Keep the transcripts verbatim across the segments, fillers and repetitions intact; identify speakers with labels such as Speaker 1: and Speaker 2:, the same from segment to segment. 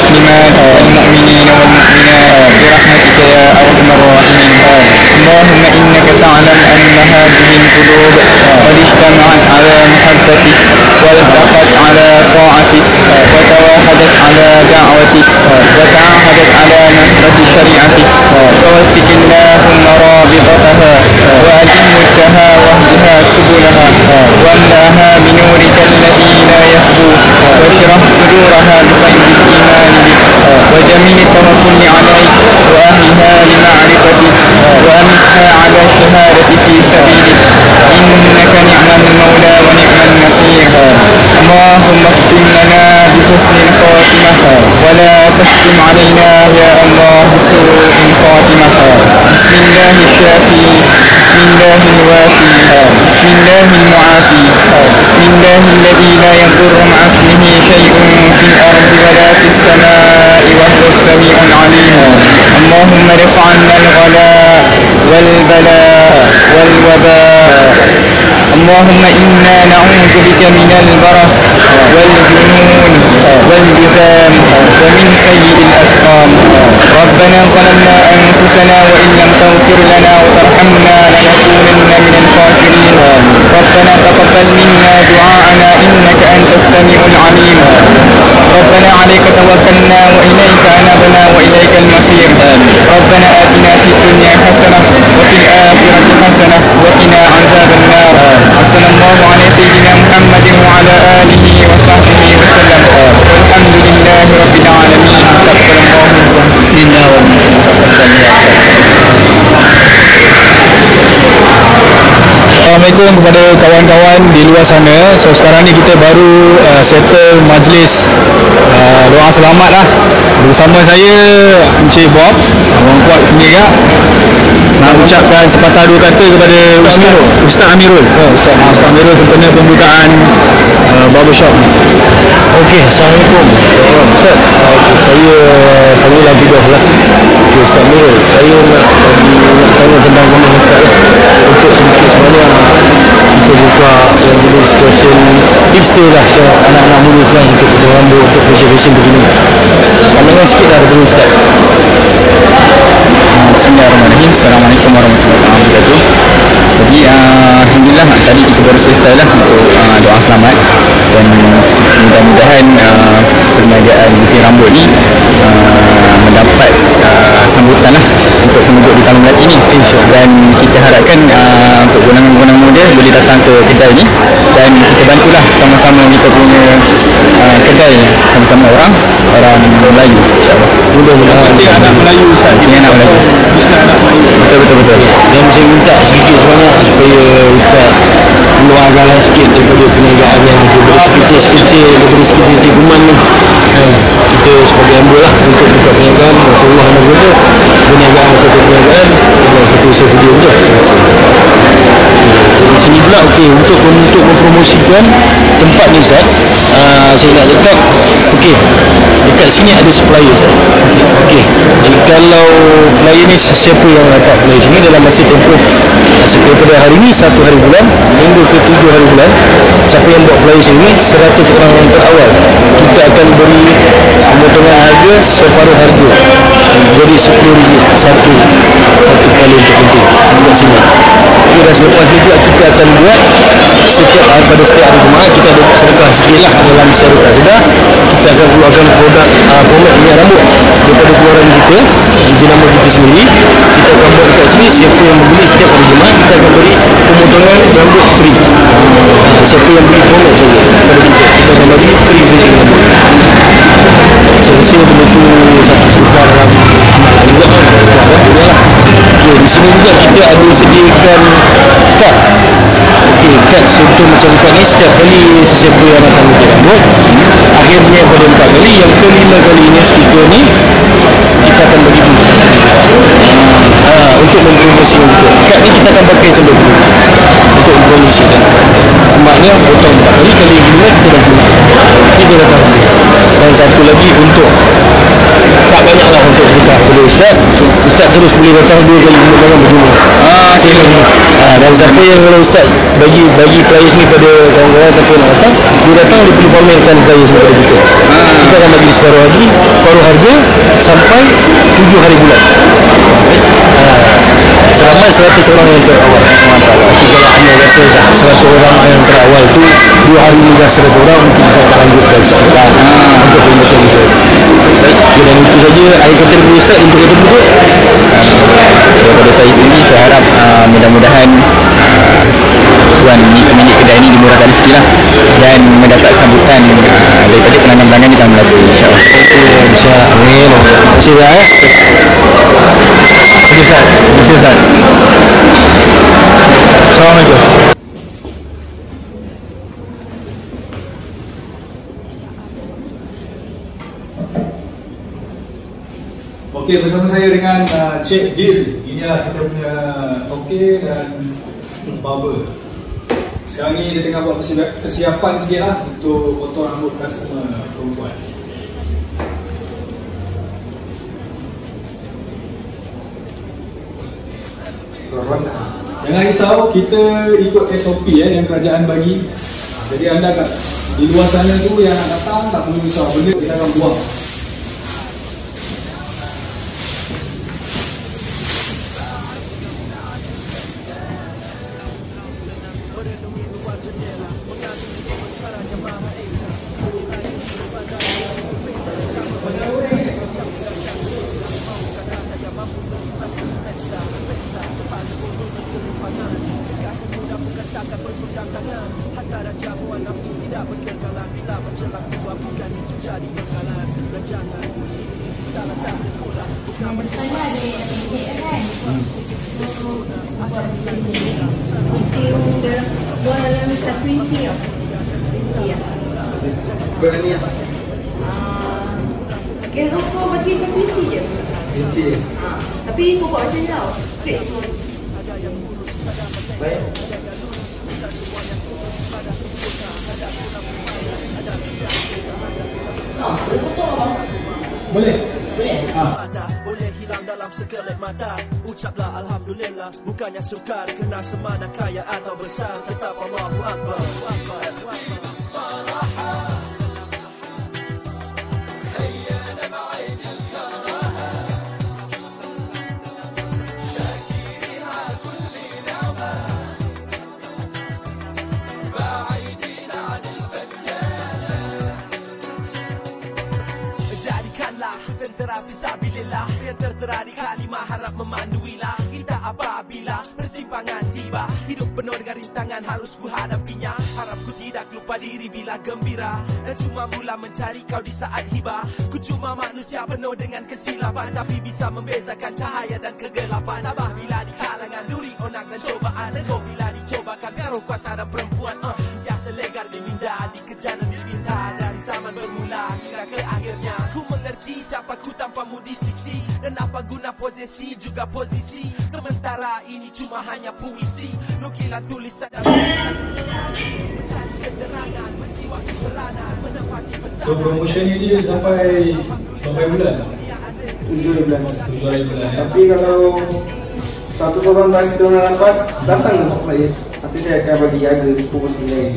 Speaker 1: والمسلمات والمؤمنين والمؤمنات برحمتك يا أرحم الراحمين. اللهم إنك تعلم أن هذه القلوب قد اجتمعت على محبتك والتقت على طاعتك وتواحدت على دعوتك وتعاهدت على نصرة شريعتك، فوثق اللهم رابطتها وأتمتها واهدها سبلها واملأها بنورك الذي لا يخبو، واشرح صدورها بخير الإيمان بك وجميل التوكل عليك وأهلها لمعرفتك، وأمسها على الشهادة في سبيلك، إنك نعم المولى ونعم النصير. اللهم اختم لنا بحسن الخاتمة ولا تختم علينا يا الله بسوء الخاتمة. بسم الله الشافي، بسم الله الوافي، بسم الله المعافي، بسم الله الذي لا يضر مع اسمه شيء في الأرض ولا في السماء وهو السميع العليم. اللهم ارفع عنا الغلاء والبلاء والوباء. اللهم إنا نعوذ بك من البرص والجنون والجذام ومن سيء الأسقام. ربنا ظلمنا أنفسنا وإن لم تغفر لنا وترحمنا لنكونن من الخاسرين. ربنا تقبل منا دعاءنا إنك أنت السميع العليم. ربنا عليك توكلنا وإليك أنبنا وإليك المصير. ربنا آتنا في الدنيا حسنة وفي الآخرة حسنة وقنا عذاب النار. صلى الله على سيدنا محمد وعلى آله وصحبه وسلم، والحمد لله رب العالمين. تقبل الله منا ومنكم. Assalamualaikum kepada kawan-kawan di luar sana. So sekarang ni kita baru uh, settle majlis uh, doa selamat lah. Bersama saya Encik Bob, orang kuat sendiri ya. Nak ucapkan sepatah dua kata kepada Ustaz Ustaz Amirul. Oh, Ustaz, Ustaz Amirul sempena pembukaan uh, barbershop. Okey, Assalamualaikum. Ustaz, okay, saya panggil Abdullah lah. Okay, Ustaz Amirul, saya nak nak tanya tentang komen Ustaz lah. Untuk sedikit sebenarnya kita buka yang jenis fashion hipster lah, anak-anak muda sekarang untuk potong rambut, untuk fashion-fashion begini. Pandangan sikit lah daripada Ustaz. Bismillahirrahmanirrahim. Assalamualaikum warahmatullahi wabarakatuh. Jadi uh, Alhamdulillah tadi kita baru selesai lah untuk uh, doa selamat, dan mudah-mudahan uh, perniagaan gunting rambut ni uh, mendapat uh, sambutan lah untuk penduduk di Taman Melati ni, dan kita harapkan uh, untuk golongan-golongan muda boleh datang ke kedai ni, dan kita bantulah sama-sama kita punya uh, kedai sama-sama orang orang Melayu, insyaAllah. Mudah-mudahan dia anak Melayu Ustaz, dia anak Melayu, bisnes anak Melayu. Betul-betul. Dan saya minta sedikit sebanyak supaya Ustaz keluarkan sikit daripada perniagaan yang daripada sekecil-sekecil daripada sekecil-sekecil kuman ni, kita sebagai hamba lah untuk buka perniagaan. Rasulullah nak kata perniagaan satu perniagaan adalah satu usaha video je. Di sini pula okey, untuk untuk mempromosikan tempat ni Ustaz, uh, saya nak cakap okey, dekat sini ada supplier Ustaz. Okey, jikalau flyer ni siapa yang dapat flyer sini dalam masa tempoh daripada hari ni satu hari bulan hingga ke tujuh hari bulan, siapa yang buat flyer sini seratus orang yang terawal, kita akan beri pemotongan harga separuh harga, jadi sepuluh ringgit satu satu kali untuk gunting dekat sini. Okey, dan selepas ni pula kita akan buat setiap hari, pada setiap hari Jumaat kita ada sedekah sikit lah dalam sedekah sedar. Kita akan keluarkan produk uh, produk minyak rambut daripada keluaran kita, jenama kita sendiri. Kita akan buat dekat sini, siapa yang membeli setiap hari Jumaat kita akan beri pemotongan rambut free. Uh, siapa yang beli produk saja pada kita, kita akan bagi free gunting rambut. Saya rasa benda tu satu sedekah dalam amalan juga kan, alhamdulillah lah. Okay, di sini juga kita ada sediakan kad. Okey, kad contoh macam kad ni, setiap kali sesiapa yang datang gunting rambut, akhirnya pada empat kali, yang kelima kalinya stiker ni kita akan bagi bunga. Ha, untuk mempromosikan kita. Kad ni kita akan pakai macam dulu untuk mempromosikan. Maknanya potong empat kali, kali kelima kita dah jimat, kita datang ambil. Dan satu lagi untuk tak banyak lah untuk sedekah kepada Ustaz, Ustaz terus boleh datang dua kali, lima kali berjumlah. Ah, sini. Ha,
Speaker 2: dan siapa yang kalau Ustaz bagi bagi flyers ni pada kawan-kawan, siapa yang nak datang, dia datang dia perlu pamerkan flyers ni pada kita. Ha. Kita akan bagi separuh lagi, separuh harga sampai tujuh hari bulan. Ha. Seramai seratus orang yang terawal. Tapi kalau anda kata dah seratus orang yang terawal tu dua hari ni dah seratus orang, mungkin kita akan lanjutkan sekarang untuk promosi kita. Okay, dan itu saja akhir kata dulu Ustaz untuk kita berdua.
Speaker 1: Daripada saya sendiri, saya harap uh, mudah-mudahan uh, tuan pemilik kedai ini dimurahkan rezeki lah dan mendapat sambutan uh, daripada pelanggan-pelanggan di dalam Melaka, insyaAllah.
Speaker 2: InsyaAllah. Amin. Terima kasih ya. Terima kasih Ustaz. Terima kasih Ustaz. Assalamualaikum.
Speaker 3: Okey, bersama saya dengan uh, Cik Dil. Inilah kita punya toke dan barber. Sekarang ni dia tengah buat persiapan sikit lah untuk potong rambut customer perempuan. Jangan risau, kita ikut S O P eh, yang kerajaan bagi. Jadi anda kat di luar sana tu yang nak datang tak perlu risau, benda kita akan buang.
Speaker 4: Berani apa? Kira kau bagi saya kunci je.
Speaker 3: Kunci.
Speaker 4: Ha. Tapi kau buat macam ni tau. Straight semua.
Speaker 3: Baik. Ah, boleh potong apa? Boleh. Boleh. Ha.
Speaker 5: Boleh hilang dalam sekelip mata. Ucaplah Alhamdulillah. Bukannya sukar kena semana kaya atau besar. Tetap Allahu Akbar. Fisabilillah yang tertera di kalimah harap memanduilah kita apabila persimpangan tiba. Hidup penuh dengan rintangan harus ku hadapinya. Harap ku tidak lupa diri bila gembira dan cuma mula mencari kau di saat hibah. Ku cuma manusia penuh dengan kesilapan, tapi bisa membezakan cahaya dan kegelapan. Tabah bila di kalangan duri onak dan cobaan, dan kau bila dicobakan karuh kuasa dan perempuan. uh, Sentiasa legar diminda, dikejar dan diminta dari zaman bermula hingga ke akhirnya. Ku mengerti siapa ku tanpamu di sisi, dan apa guna posisi juga posisi. Sementara ini cuma hanya puisi, nukilan tulisan dan mencari keterangan, menjiwai peranan, menepati pesanan.
Speaker 3: So promotion ini sampai sampai bulan?
Speaker 4: Tujuh bulan.
Speaker 3: Tujuh hari bulan ya.
Speaker 4: Tapi kalau satu orang bagi kita orang dapat, datang untuk flyers. Nanti saya akan bagi harga promosi lain.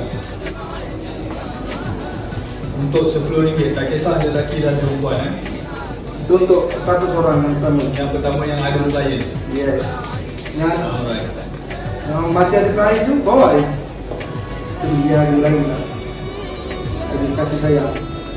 Speaker 3: Untuk sepuluh ringgit, tak kisah lelaki dan perempuan eh?
Speaker 4: Itu untuk seratus orang yang pertama.
Speaker 3: Yang pertama yang ada flyers.
Speaker 4: Ya. Yang
Speaker 3: Alright.
Speaker 4: yang masih ada flyers tu, bawa je. Itu dia harga lagi lah. Jadi kasih sayang.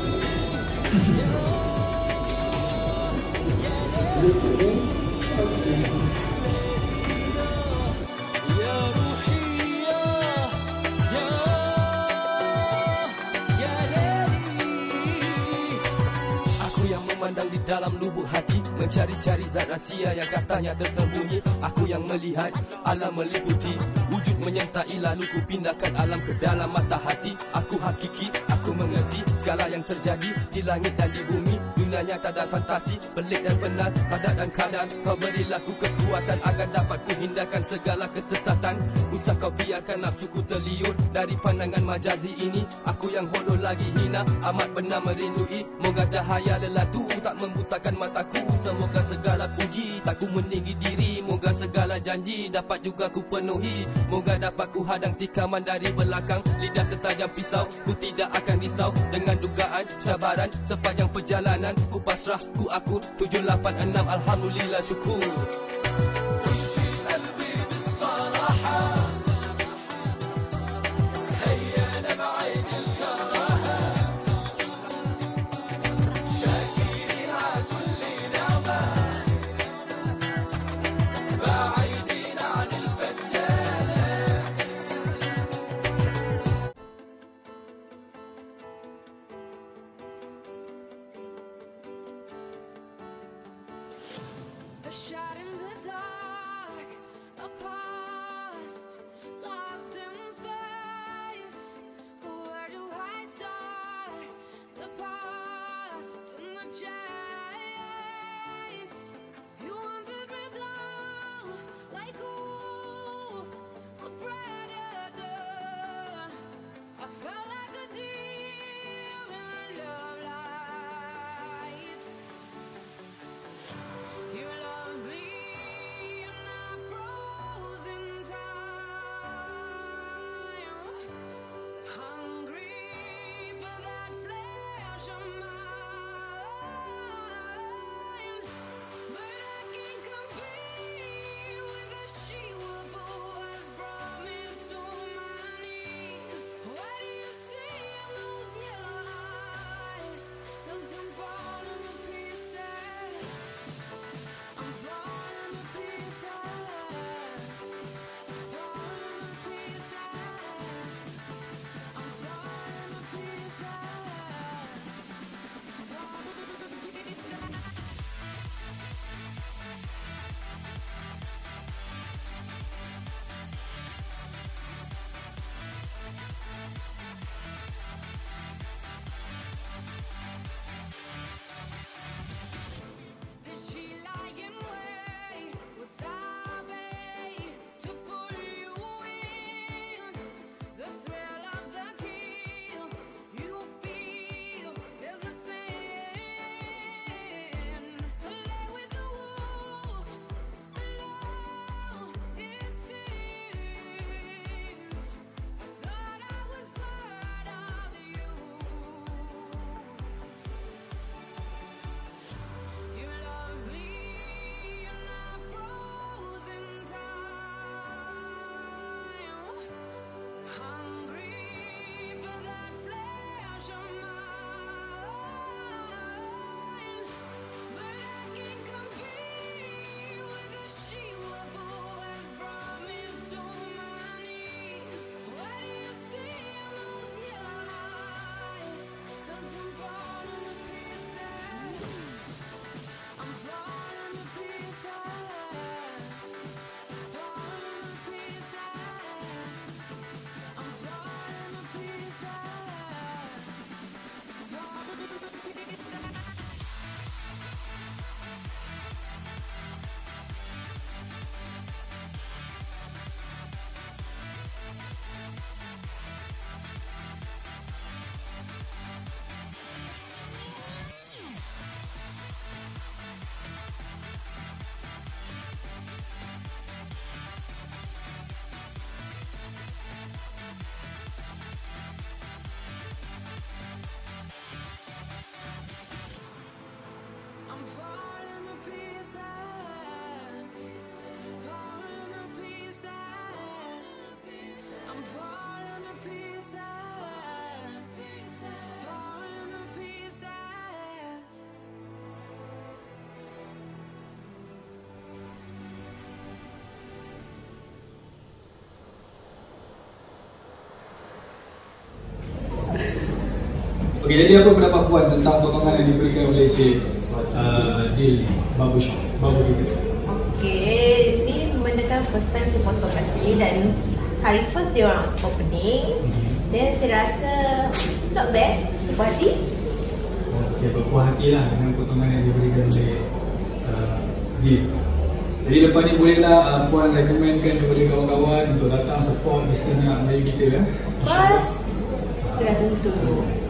Speaker 5: Memandang di dalam lubuk hati, mencari-cari zat rahsia yang katanya tersembunyi. Aku yang melihat alam meliputi, wujud menyertai lalu ku pindahkan alam ke dalam mata hati. Aku hakiki, aku mengerti segala yang terjadi di langit dan di bumi. dunia nyata dan fantasi, pelik dan benar, padat dan kadar. Kau berilah ku kekuatan agar dapat ku hindarkan segala kesesatan. Usah kau biarkan nafsuku terliur dari pandangan majazi ini. Aku yang hodoh lagi hina, amat benar merindui. Moga cahaya lelatu tak membutakan mataku. Semoga segala puji tak ku meninggi diri. Moga segala janji dapat juga ku penuhi. Moga dapat ku hadang tikaman dari belakang. Lidah setajam pisau, ku tidak akan risau dengan dugaan cabaran sepanjang perjalanan. Ku pasrah, ku akur, tujuh lapan enam alhamdulillah syukur.
Speaker 6: A shot in the dark, a past lost in space. Where do I start? The past and the chase. You wanted me down like a wolf, a predator. I felt like a deer in love lights. You love me and I froze in time, hungry for that flesh of mine. But I can't compete with the she-wolf who has brought me to my knees. What do you see in those yellow eyes? 'Cause I'm falling to pieces. I'm falling to pieces, falling to pieces. I'm falling to pieces, falling to pieces. Did she lie in wait? Was I bait to pull you in? The thrill of the kill, you feel there's a sin. Lay with the wolves, alone it seems. I thought I was part of you. You love me and I froze in time, hungry for that flesh of mine. But I can't compete with the she-wolf who has brought me to my knees. What do you see in those yellow eyes? 'Cause I'm falling to pieces. I'm falling to pieces, falling to pieces. I'm falling to pieces, falling to pieces. I'm falling to pieces, falling to pieces. I'm falling to pieces, falling to pieces.
Speaker 3: Okey, jadi apa pendapat puan tentang potongan yang diberikan oleh Cik uh, Dil ni, barbershop, barber kita?
Speaker 7: Okay, ni benda kan first time saya potong kat sini dan hari first dia orang opening. Then saya rasa not bad, body.
Speaker 3: okay, berpuas hati lah dengan potongan yang diberikan oleh uh, Deal. Jadi lepas ni bolehlah uh, Puan recommendkan kepada kawan-kawan untuk datang support bisnes Melayu kita kan.
Speaker 7: Pas sudah tentu.